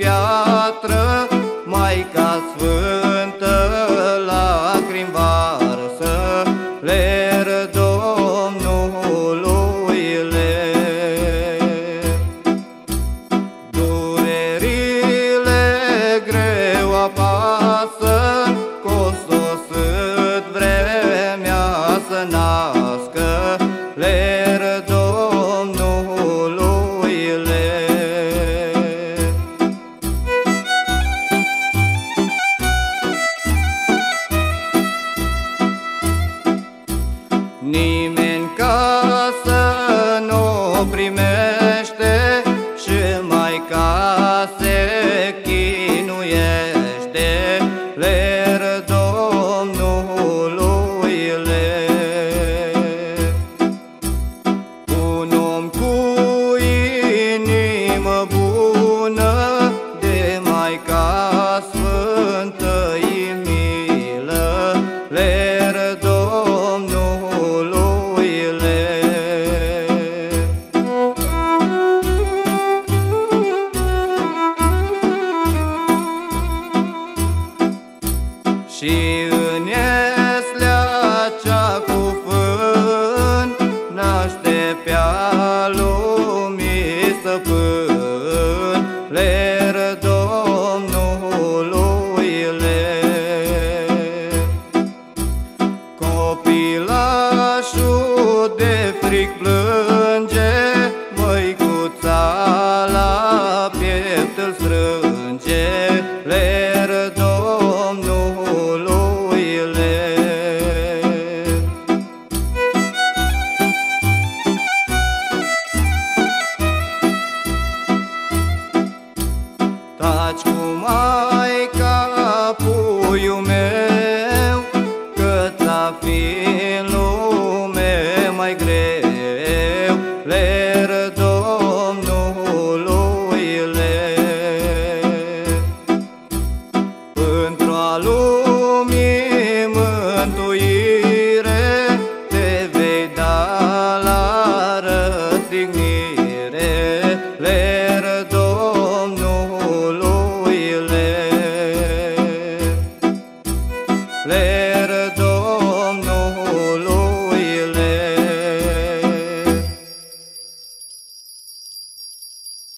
piatră, Maica Sfântă lacrimi varsă, ler Domnului ler. Durerile greu apasă, că-o sosit vremea să nască, ler Domnului ler. Nimeni casă nu primește și Maica se chinuiește, ler Domnului ler. Un om cu inimă bună de Maica Sfântă-i milă, ler Domnului ler. Și în ieslea cea cu fân naște pe-a lumii stăpân, ler Domnului ler. Copilașul de fric plânge, măicuța la piept îl strânge, ler Domnului ler. Taci cu